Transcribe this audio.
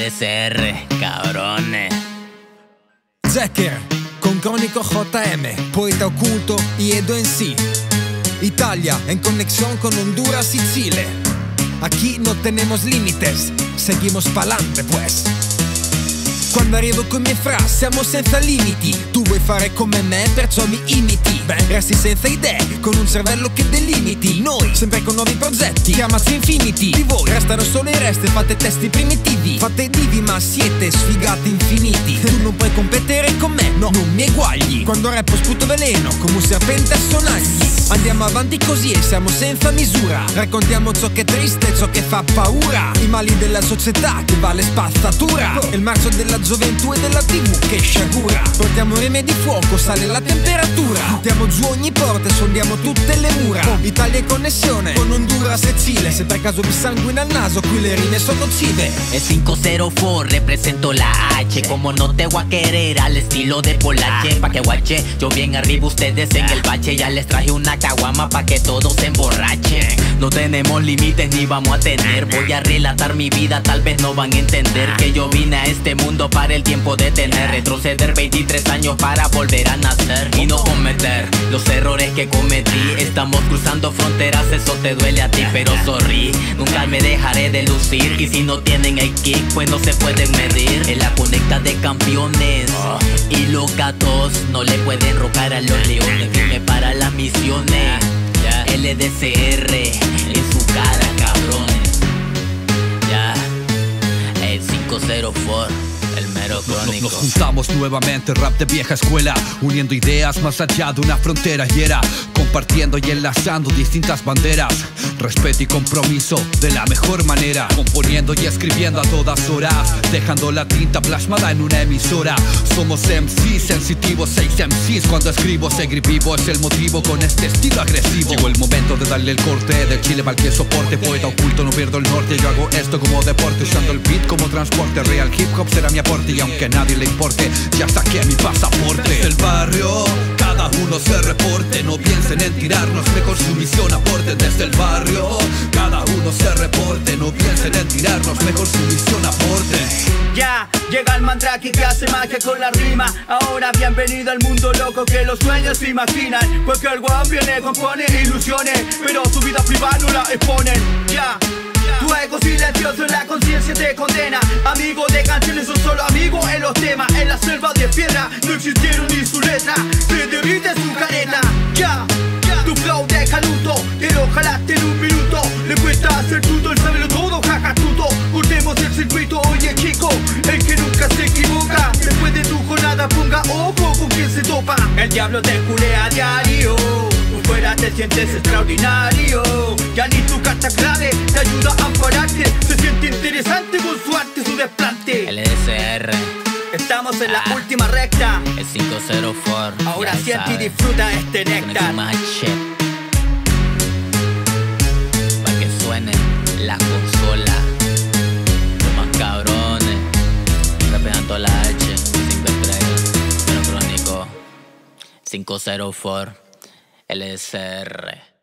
LDSR, cabrones. Zeker, con Crónico JM, poeta oculto y Edo en sí. Italia en conexión con Honduras y Chile. Aquí no tenemos límites, seguimos pa'lante pues. Quando arrivo con i miei fra siamo senza limiti. Tu vuoi fare come me, perciò mi imiti. Resti senza idee, con un cervello che delimiti. Noi, sempre con nuovi progetti, chiamati Infinity. Di voi restano solo i resti, fate testi primitivi. Fate divi ma siete sfigati infiniti. Tu non puoi competere con me, no, non mi eguagli. Quando rappo sputo veleno, come un serpente a sonagli. Andiamo avanti così e siamo senza misura. Raccontiamo ciò che è triste, ciò che fa paura. I mali della società che vale spazzatura. E il marcio della gioventù e della TV che sciagura. Portiamo rime di fuoco, sale la temperatura. Buttiamo giù ogni porta e sondiamo tutte le mura. Italia in connessione con Honduras e Chile. Se per caso vi sanguina al naso, qui le rime sono nocive. El 504 represento la H. Como no te voy a querer al estilo de Polache. Pa' que guache, yo bien arriba, ustedes en el bache. Ya les traje una caguama pa' que todos se emborrachen. No tenemos límites ni vamos a tener. Voy a relatar mi vida, tal vez no van a entender que yo vine a este mundo para el tiempo de tener. Retroceder 23 años para volver a nacer y no cometer los errores que cometí. Estamos cruzando fronteras, eso te duele a ti, pero sorry, nunca me dejaré de lucir. Y si no tienen el kick, pues no se pueden medir. En la conecta de campeones y los gatos no le pueden rocar a los leones. Firme para las misiones, LDCR en su cara, cabrones. Ya, el 504. El mero crónico. Nos juntamos nuevamente, rap de vieja escuela, uniendo ideas más allá de una frontera y era compartiendo y enlazando distintas banderas. Respeto y compromiso de la mejor manera, componiendo y escribiendo a todas horas, dejando la tinta plasmada en una emisora. Somos MCs sensitivos, 6 MCs. Cuando escribo seguir vivo es el motivo con este estilo agresivo. Llegó el momento de darle el corte, del Chile mal que soporte. Poeta oculto, no pierdo el norte, yo hago esto como deporte, usando el beat como transporte. Real hip hop será mi aporte y aunque a nadie le importe, ya saqué mi pasaporte. Desde el barrio, cada uno se reporte. No piensen en tirarnos, mejor su misión aporten. Desde el barrio, cada uno se reporte. No piensen en tirarnos, mejor su misión aporte. Ya, llega el mandrake que hace magia con la rima. Ahora bienvenido al mundo loco que los sueños se imaginan. Porque el guap viene, compone ilusiones, pero su vida privada no la exponen. Ya, tu ego silencioso en la conciencia te condena. Amigo de canciones son solo amigos en los temas. En la selva de piedra no existieron ni su letra. Se derrite su careta. Ya, tu flow deja luto, que lo jalaste en un minuto. Le cuesta hacer tuto, el saberlo todo, jaja tuto. Cortemos el circuito, oye chico, el que nunca se equivoca. Después de tu jornada ponga ojo con quien se topa. El diablo te culea a diario, fuera te sientes extraordinario. Ya ni tu carta clave te ayuda a ampararte. Se siente interesante con su arte, su desplante. LDSR. Estamos en la última recta. El 504. Ahora siente y disfruta este néctar. Para que suene la consola. Los más cabrones. Representando la H. 5 estrellas. Mero crónico. 504. LDSR.